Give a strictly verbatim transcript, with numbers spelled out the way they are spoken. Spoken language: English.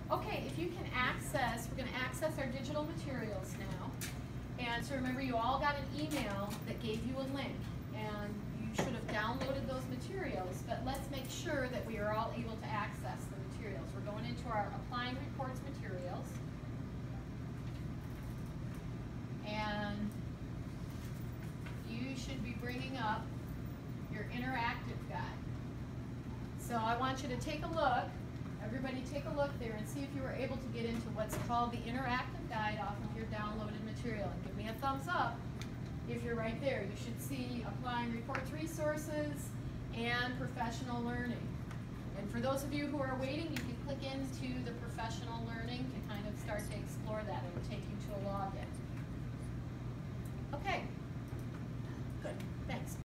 Okay, if you can access, we're going to access our digital materials now. And so remember, you all got an email that gave you a link, and you should have downloaded those materials, but let's make sure that we are all able to access the materials. We're going into our Applying Reports materials. And you should be bringing up your interactive guide. So I want you to take a look, everybody take a look there and see if you were able to get into what's called the interactive guide off of your downloaded material. And give me a thumbs up if you're right there. You should see Applying Reports Resources and Professional Learning. And for those of you who are waiting, you can click into the Professional Learning to kind of start to explore that. It will take you to a login. Okay.